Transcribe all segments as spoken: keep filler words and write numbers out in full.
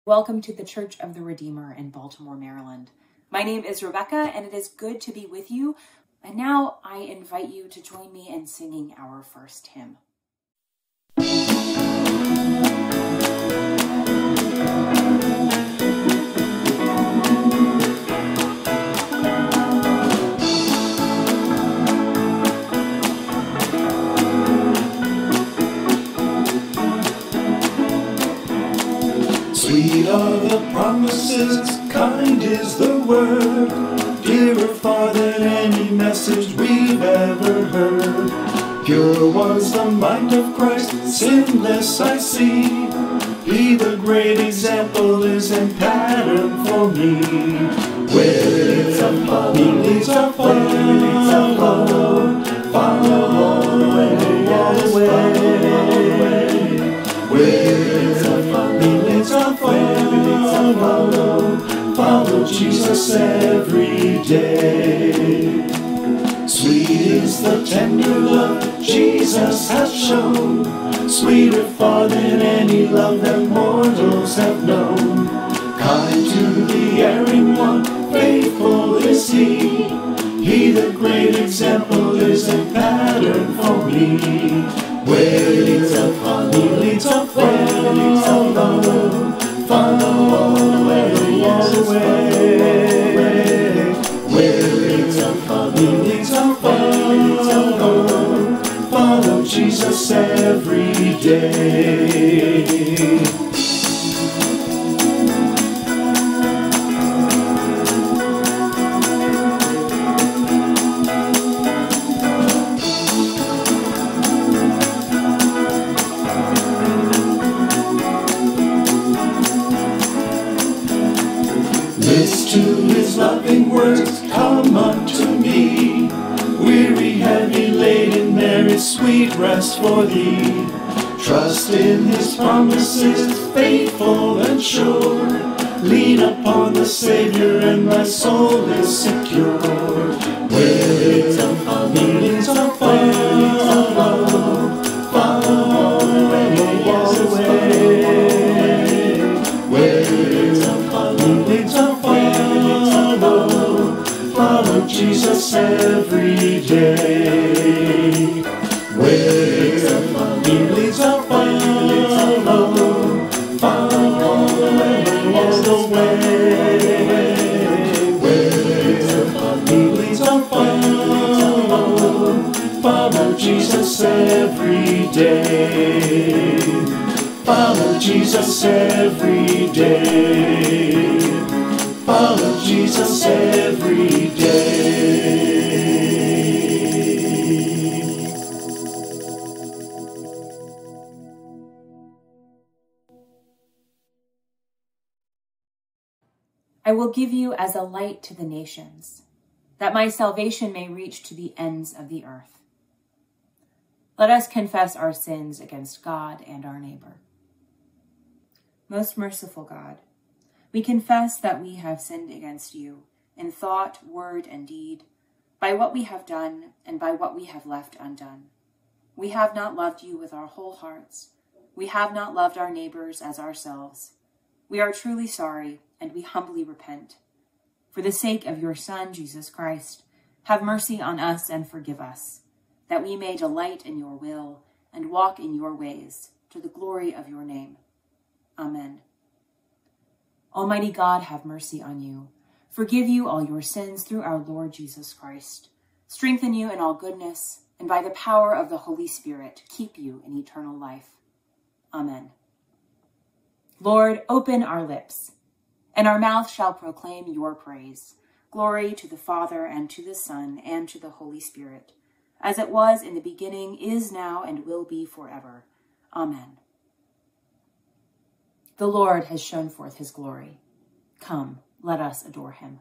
Welcome to the Church of the Redeemer in Baltimore, Maryland. My name is Rebecca, and it is good to be with you. And now I invite you to join me in singing our first hymn. Sweet are the promises, kind is the word, dearer far than any message we've ever heard. Pure was the mind of Christ, sinless I see. He the great example is and pattern for me. Where leads a follow, he leads a follow, follow all the way, all the way. Where leads a follow, he leads a follow, follow Jesus every day. Sweet is the tender love Jesus has shown, sweeter far than any love that mortals have known. Kind to the erring one, faithful is he. He the great example is and pattern for me. Where leads a follow, he leads a follow, follow all the way, all the way. Where leads a follow, he leads a follow, follow Jesus every day. To his loving words, come unto me. Weary, heavy laden, there is sweet rest for thee. Trust in his promises, faithful and sure. Lean upon the Savior and thy soul is secure. Where leads a follow, he leads a follow, follow all the way, all the way. Where leads a follow, he leads a follow Jesus every day. Where leads a follow, he leads a follow, follow all the way, all the way. Where leads a follow, he leads a follow, follow Jesus every day. Follow Jesus every day. Follow Jesus every day. I will give you as a light to the nations, that my salvation may reach to the ends of the earth. Let us confess our sins against God and our neighbor. Most merciful God, we confess that we have sinned against you in thought, word, and deed, by what we have done and by what we have left undone. We have not loved you with our whole hearts. We have not loved our neighbors as ourselves. We are truly sorry, and we humbly repent. For the sake of your Son, Jesus Christ, have mercy on us and forgive us, that we may delight in your will and walk in your ways, to the glory of your name. Amen. Almighty God, have mercy on you, forgive you all your sins through our Lord Jesus Christ, strengthen you in all goodness, and by the power of the Holy Spirit, keep you in eternal life. Amen. Lord, open our lips, and our mouth shall proclaim your praise. Glory to the Father, and to the Son, and to the Holy Spirit, as it was in the beginning, is now, and will be forever. Amen. The Lord has shown forth his glory. Come, let us adore him.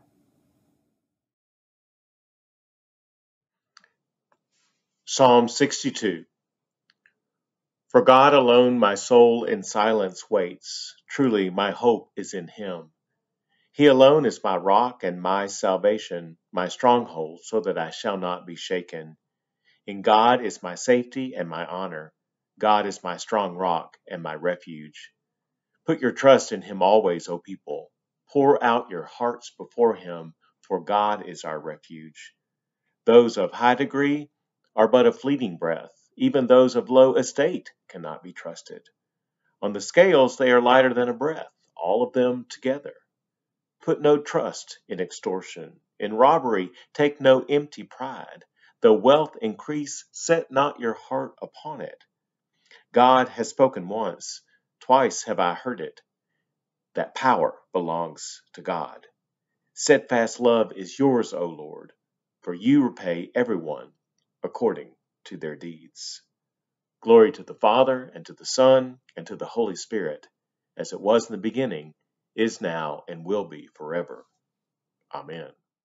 Psalm sixty-two. For God alone my soul in silence waits. Truly my hope is in him. He alone is my rock and my salvation, my stronghold, so that I shall not be shaken. In God is my safety and my honor. God is my strong rock and my refuge. Put your trust in him always, O people. Pour out your hearts before him, for God is our refuge. Those of high degree are but a fleeting breath. Even those of low estate cannot be trusted. On the scales they are lighter than a breath, all of them together. Put no trust in extortion. In robbery take no empty pride. Though wealth increase, set not your heart upon it. God has spoken once, twice have I heard it, that power belongs to God. Steadfast love is yours, O Lord, for you repay everyone according to their deeds. Glory to the Father, and to the Son, and to the Holy Spirit, as it was in the beginning, is now, and will be forever. Amen.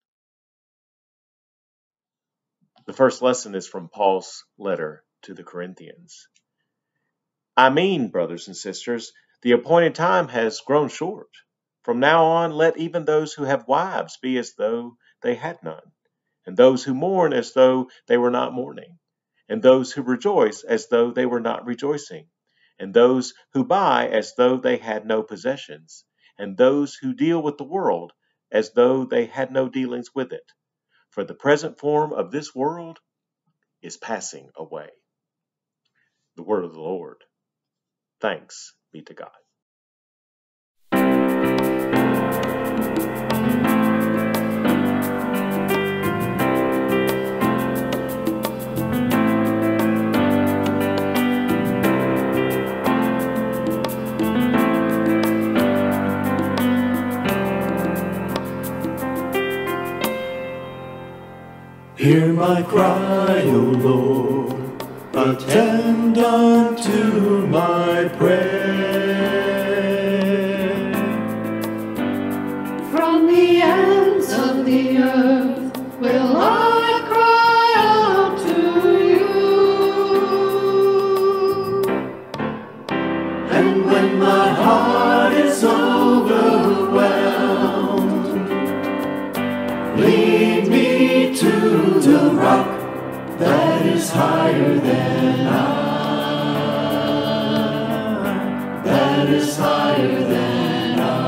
The first lesson is from Paul's letter to the Corinthians. I mean, brothers and sisters, the appointed time has grown short. From now on, let even those who have wives be as though they had none, and those who mourn as though they were not mourning, and those who rejoice as though they were not rejoicing, and those who buy as though they had no possessions, and those who deal with the world as though they had no dealings with it. For the present form of this world is passing away. The word of the Lord. Thanks be to God. Hear my cry, O Lord, attend unto my prayer. From the ends of the earth will I cry out to you. And when my heart is overwhelmed, lead me to the rock that is higher than I, that is higher than I.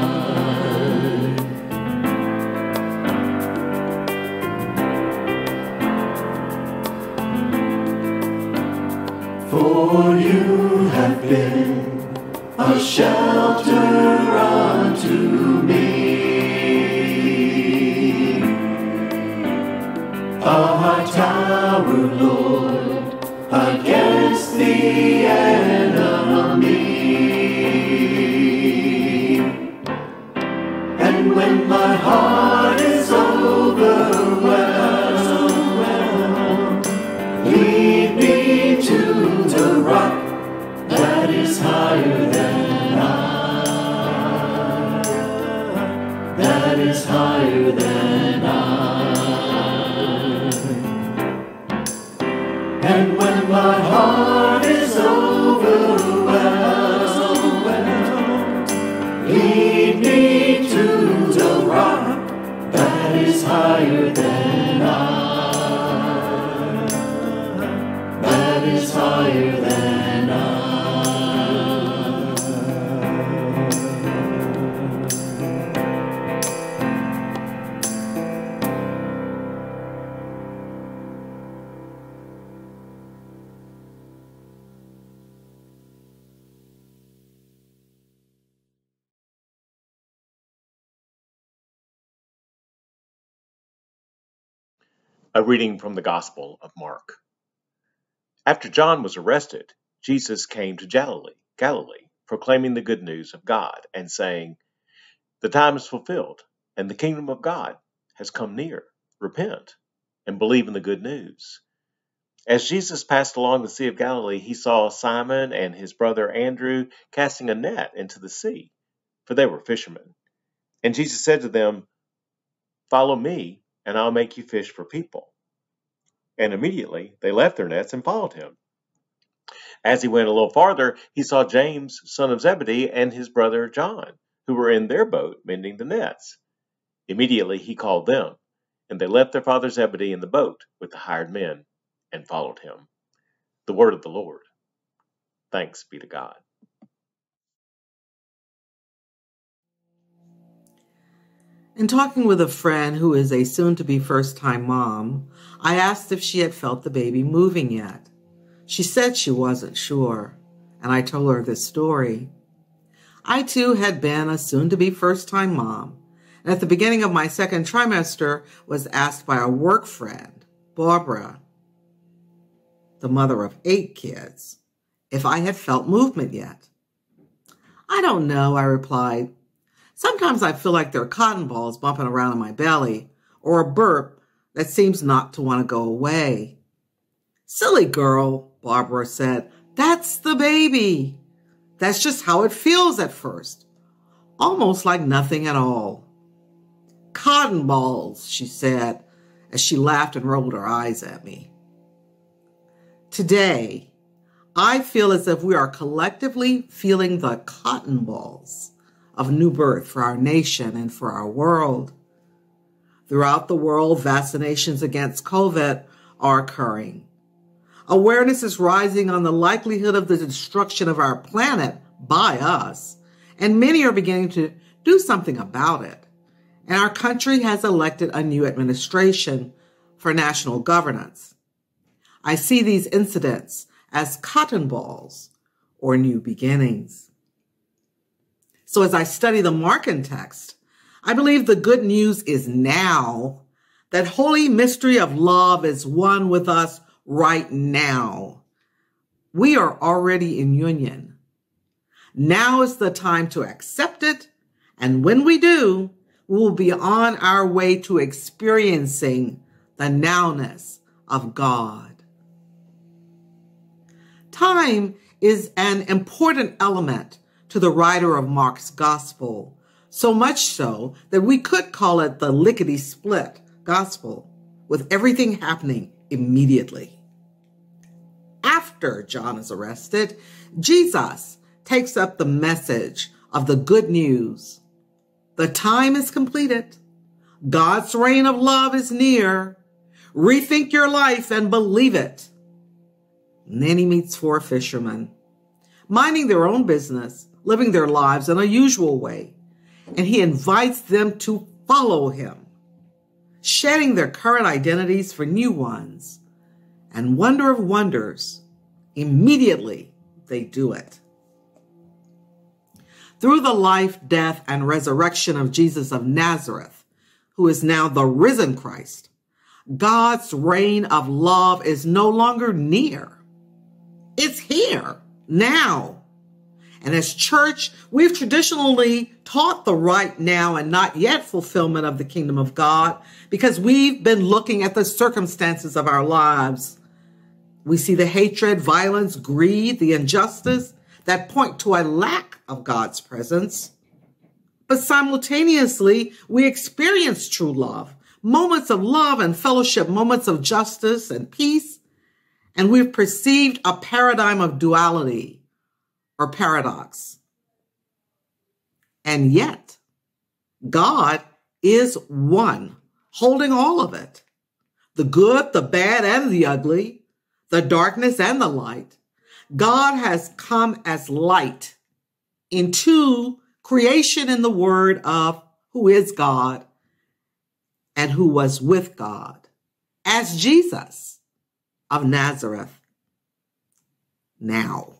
For you have been a shelter unto me, a high tower, Lord, against the enemy. And when my heart is overwhelmed, lead me to the rock that is higher than I, that is higher than I. And when my heart is overwhelmed, lead me to the rock that is higher than I, that is higher than I. A reading from the Gospel of Mark. After John was arrested, Jesus came to Galilee, Galilee, proclaiming the good news of God and saying, "The time is fulfilled, and the kingdom of God has come near. Repent and believe in the good news." As Jesus passed along the Sea of Galilee, he saw Simon and his brother Andrew casting a net into the sea, for they were fishermen. And Jesus said to them, "Follow me, and I'll make you fish for people." And immediately they left their nets and followed him. As he went a little farther, he saw James, son of Zebedee, and his brother John, who were in their boat mending the nets. Immediately he called them, and they left their father Zebedee in the boat with the hired men and followed him. The word of the Lord. Thanks be to God. In talking with a friend who is a soon-to-be first-time mom, I asked if she had felt the baby moving yet. She said she wasn't sure, and I told her this story. I, too, had been a soon-to-be first-time mom, and at the beginning of my second trimester was asked by a work friend, Barbara, the mother of eight kids, if I had felt movement yet. I don't know, I replied. Sometimes I feel like there are cotton balls bumping around in my belly, or a burp that seems not to want to go away. Silly girl, Barbara said, that's the baby. That's just how it feels at first, almost like nothing at all. Cotton balls, she said, as she laughed and rolled her eyes at me. Today, I feel as if we are collectively feeling the cotton balls of new birth for our nation and for our world. Throughout the world, vaccinations against COVID are occurring. Awareness is rising on the likelihood of the destruction of our planet by us, and many are beginning to do something about it. And our country has elected a new administration for national governance. I see these incidents as cotton balls or new beginnings. So as I study the Markan text, I believe the good news is now. That holy mystery of love is one with us right now. We are already in union. Now is the time to accept it, and when we do, we will be on our way to experiencing the nowness of God. Time is an important element to the writer of Mark's gospel, so much so that we could call it the lickety-split gospel, with everything happening immediately. After John is arrested, Jesus takes up the message of the good news. The time is completed. God's reign of love is near. Rethink your life and believe it. And then he meets four fishermen, minding their own business, living their lives in a usual way. And he invites them to follow him, shedding their current identities for new ones. And wonder of wonders, immediately they do it. Through the life, death, and resurrection of Jesus of Nazareth, who is now the risen Christ, God's reign of love is no longer near. It's here, now. And as church, we've traditionally taught the right now and not yet fulfillment of the kingdom of God because we've been looking at the circumstances of our lives. We see the hatred, violence, greed, the injustice that point to a lack of God's presence. But simultaneously, we experience true love, moments of love and fellowship, moments of justice and peace. And we've perceived a paradigm of duality or paradox. And yet, God is one, holding all of it. The good, the bad, and the ugly, the darkness and the light. God has come as light into creation in the word of who is God and who was with God, as Jesus of Nazareth now.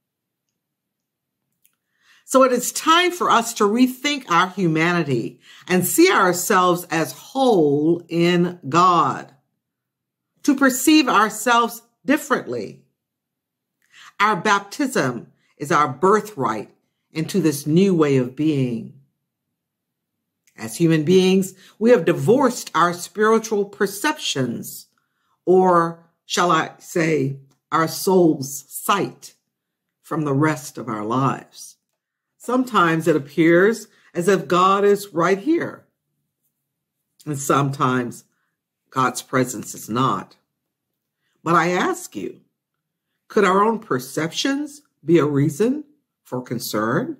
So it is time for us to rethink our humanity and see ourselves as whole in God, to perceive ourselves differently. Our baptism is our birthright into this new way of being. As human beings, we have divorced our spiritual perceptions, or shall I say, our soul's sight, from the rest of our lives. Sometimes it appears as if God is right here, and sometimes God's presence is not. But I ask you, could our own perceptions be a reason for concern?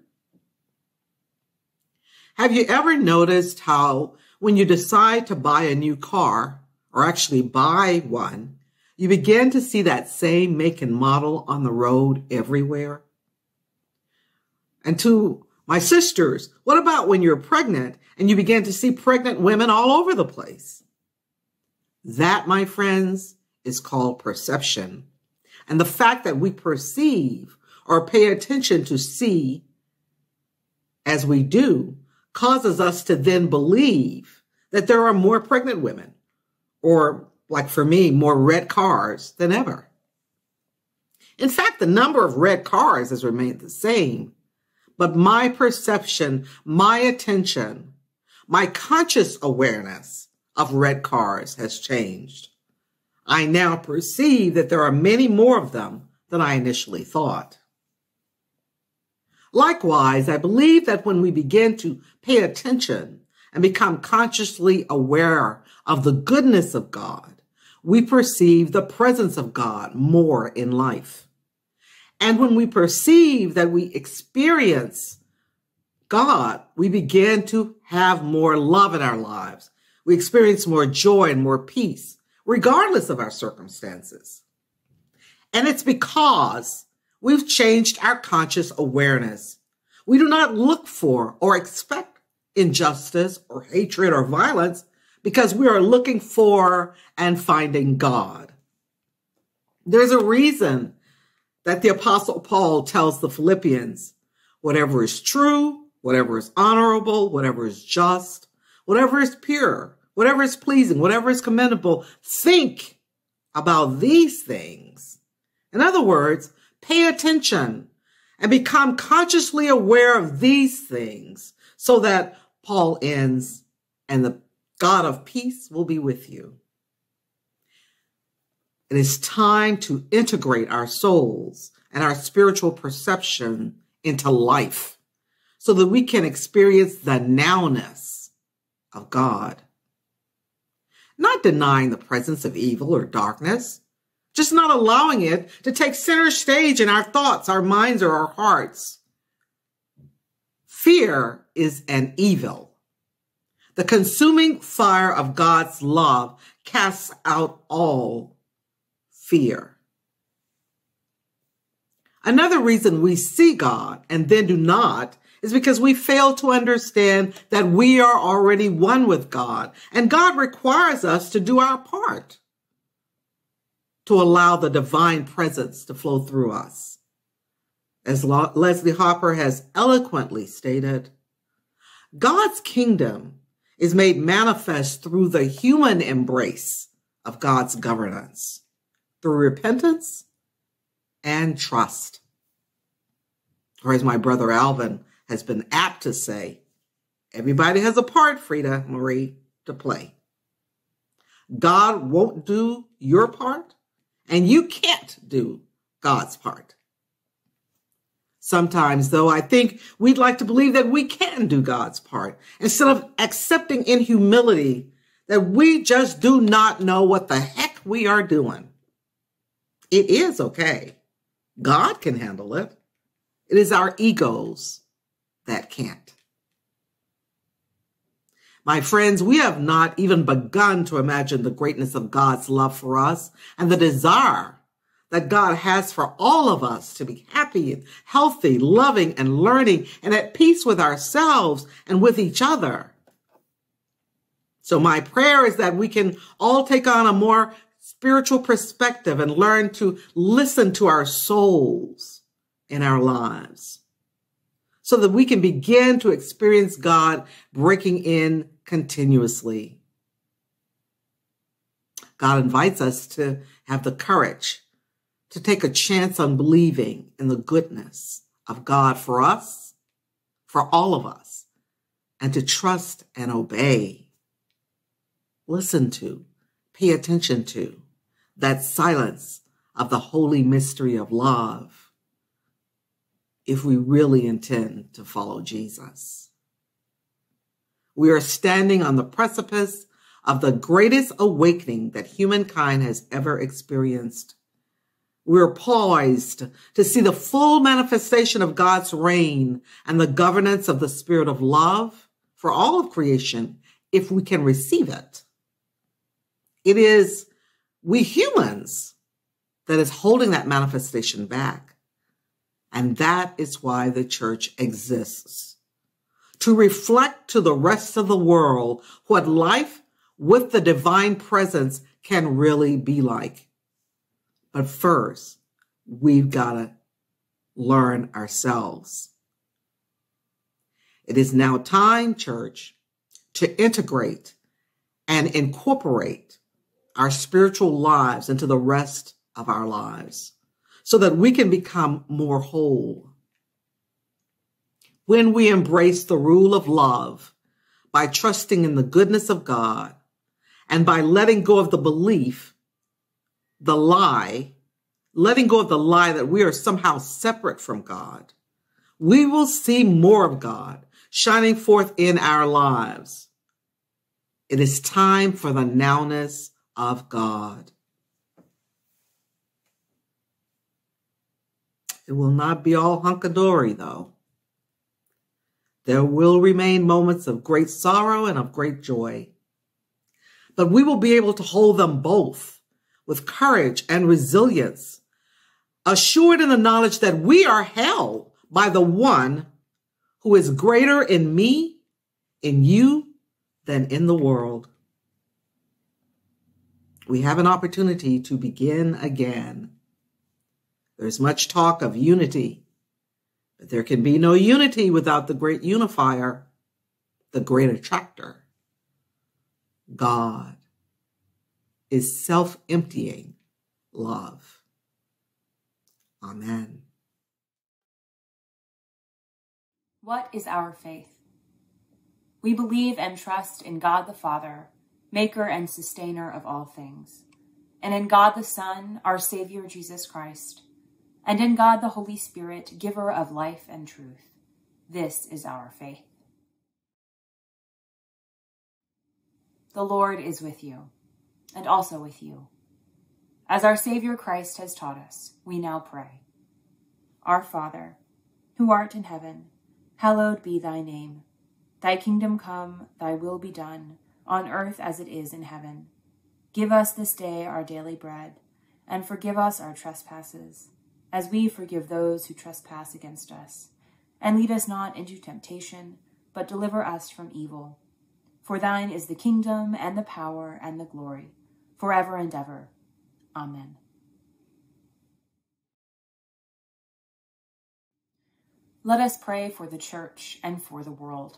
Have you ever noticed how when you decide to buy a new car, or actually buy one, you begin to see that same make and model on the road everywhere? And to my sisters, what about when you're pregnant and you begin to see pregnant women all over the place. That, my friends, is called perception. And the fact that we perceive or pay attention to see as we do causes us to then believe that there are more pregnant women, or, like for me, more red cars than ever. In fact, the number of red cars has remained the same, but my perception, my attention, my conscious awareness of red cars has changed. I now perceive that there are many more of them than I initially thought. Likewise, I believe that when we begin to pay attention and become consciously aware of the goodness of God, we perceive the presence of God more in life. And when we perceive that we experience God, we begin to have more love in our lives. We experience more joy and more peace, regardless of our circumstances. And it's because we've changed our conscious awareness. We do not look for or expect injustice or hatred or violence because we are looking for and finding God. There's a reason that the Apostle Paul tells the Philippians, whatever is true, whatever is honorable, whatever is just, whatever is pure, whatever is pleasing, whatever is commendable, think about these things. In other words, pay attention and become consciously aware of these things so that Paul ends, and the God of peace will be with you. It is time to integrate our souls and our spiritual perception into life so that we can experience the nowness of God. Not denying the presence of evil or darkness, just not allowing it to take center stage in our thoughts, our minds, or our hearts. Fear is an evil. The consuming fire of God's love casts out all fear. Another reason we see God and then do not is because we fail to understand that we are already one with God, and God requires us to do our part to allow the divine presence to flow through us. As Lo- Leslie Hopper has eloquently stated, God's kingdom is made manifest through the human embrace of God's governance, through repentance and trust. Or as my brother Alvin has been apt to say, everybody has a part, Freda, Marie, to play. God won't do your part, and you can't do God's part. Sometimes, though, I think we'd like to believe that we can do God's part instead of accepting in humility that we just do not know what the heck we are doing. It is okay. God can handle it. It is our egos that can't. My friends, we have not even begun to imagine the greatness of God's love for us and the desire that God has for all of us to be happy and healthy, loving and learning and at peace with ourselves and with each other. So my prayer is that we can all take on a more spiritual perspective and learn to listen to our souls in our lives so that we can begin to experience God breaking in continuously. God invites us to have the courage to take a chance on believing in the goodness of God for us, for all of us, and to trust and obey. Listen to, pay attention to that silence of the holy mystery of love if we really intend to follow Jesus. We are standing on the precipice of the greatest awakening that humankind has ever experienced. We're poised to see the full manifestation of God's reign and the governance of the spirit of love for all of creation if we can receive it. It is we humans that is holding that manifestation back. And that is why the church exists, to reflect to the rest of the world what life with the divine presence can really be like. But first, we've got to learn ourselves. It is now time, church, to integrate and incorporate our spiritual lives into the rest of our lives so that we can become more whole. When we embrace the rule of love by trusting in the goodness of God and by letting go of the belief, the lie, letting go of the lie that we are somehow separate from God, we will see more of God shining forth in our lives. It is time for the nowness of God. It will not be all hunky-dory, though. There will remain moments of great sorrow and of great joy. But we will be able to hold them both with courage and resilience, assured in the knowledge that we are held by the one who is greater in me, in you, than in the world. We have an opportunity to begin again. There's much talk of unity, but there can be no unity without the great unifier, the great attractor. God is self-emptying love. Amen. What is our faith? We believe and trust in God the Father, maker and sustainer of all things, and in God the Son, our Savior Jesus Christ, and in God the Holy Spirit, giver of life and truth. This is our faith. The Lord is with you, and also with you. As our Savior Christ has taught us, we now pray. Our Father, who art in heaven, hallowed be thy name. Thy kingdom come, thy will be done, on earth as it is in heaven. Give us this day our daily bread, and forgive us our trespasses, as we forgive those who trespass against us. And lead us not into temptation, but deliver us from evil. For thine is the kingdom, and the power, and the glory, forever and ever. Amen. Let us pray for the church and for the world.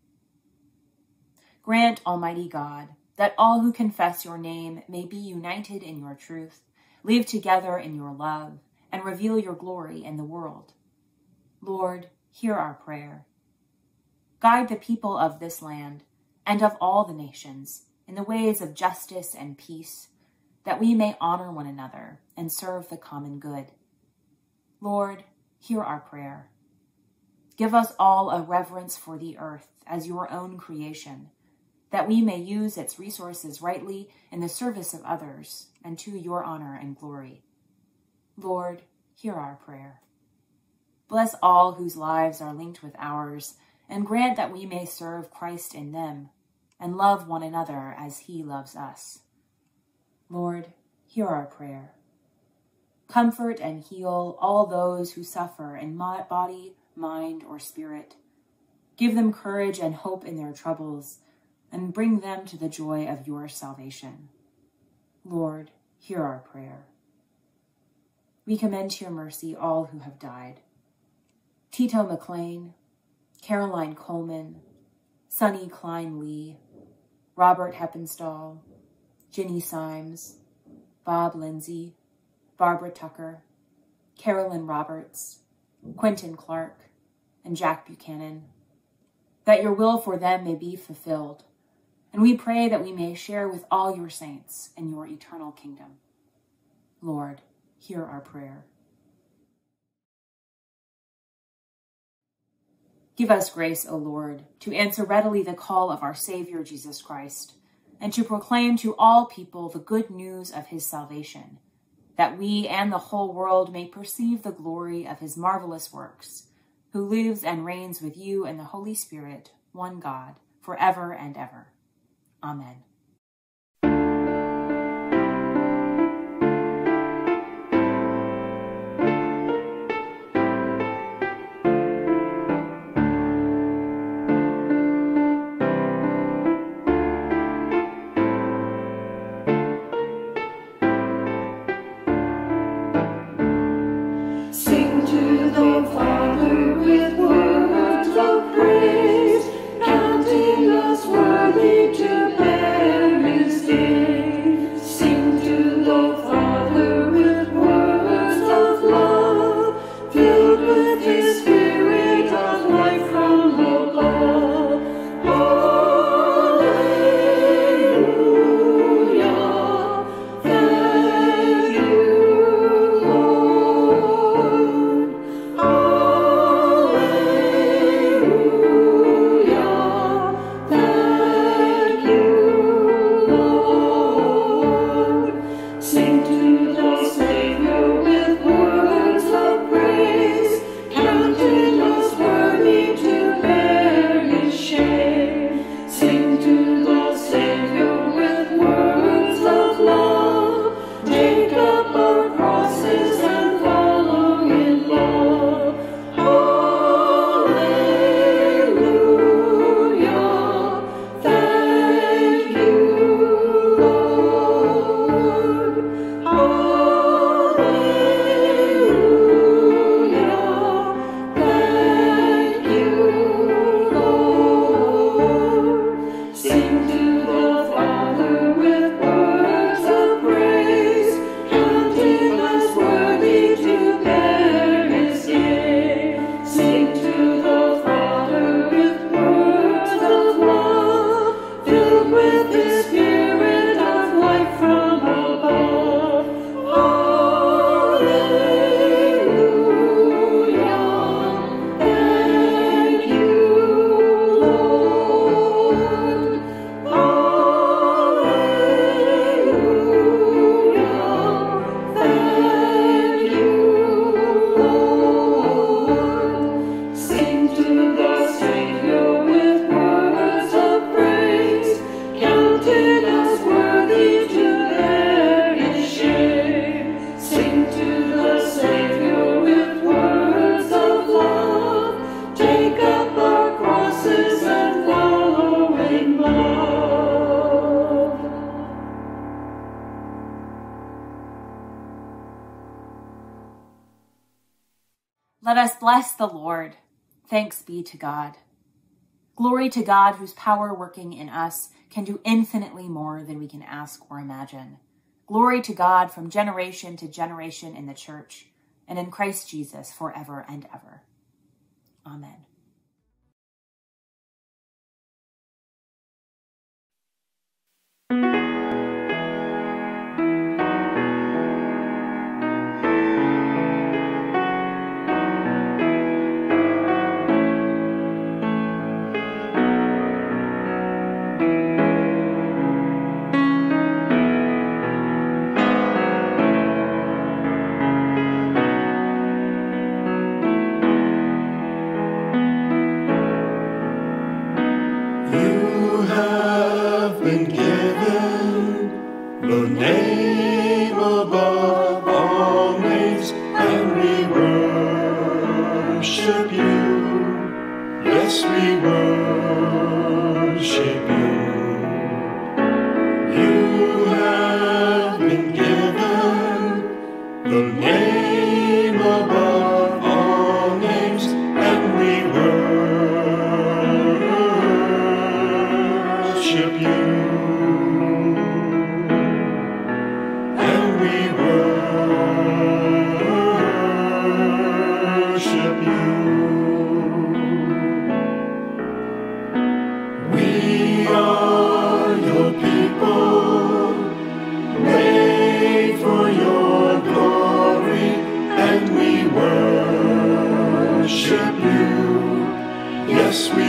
Grant, Almighty God, that all who confess your name may be united in your truth, live together in your love, and reveal your glory in the world. Lord, hear our prayer. Guide the people of this land and of all the nations in the ways of justice and peace, that we may honor one another and serve the common good. Lord, hear our prayer. Give us all a reverence for the earth as your own creation, that we may use its resources rightly in the service of others and to your honor and glory. Lord, hear our prayer. Bless all whose lives are linked with ours, and grant that we may serve Christ in them and love one another as he loves us. Lord, hear our prayer. Comfort and heal all those who suffer in body, mind, or spirit. Give them courage and hope in their troubles, and bring them to the joy of your salvation. Lord, hear our prayer. We commend to your mercy all who have died. Tito McLean, Caroline Coleman, Sonny Klein Lee, Robert Heppenstall, Ginny Symes, Bob Lindsay, Barbara Tucker, Carolyn Roberts, Quentin Clark, and Jack Buchanan, that your will for them may be fulfilled. And we pray that we may share with all your saints in your eternal kingdom. Lord, hear our prayer. Give us grace, O Lord, to answer readily the call of our Savior Jesus Christ, and to proclaim to all people the good news of his salvation, that we and the whole world may perceive the glory of his marvelous works, who lives and reigns with you and the Holy Spirit, one God, forever and ever. Amen. Let us bless the Lord. Thanks be to God. Glory to God, whose power working in us can do infinitely more than we can ask or imagine. Glory to God from generation to generation in the church and in Christ Jesus forever and ever. Amen. Yes, we